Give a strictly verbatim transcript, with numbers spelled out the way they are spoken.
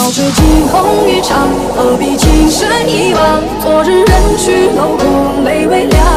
这惊鸿一场，何必情深一往？昨日人去楼空，泪微凉。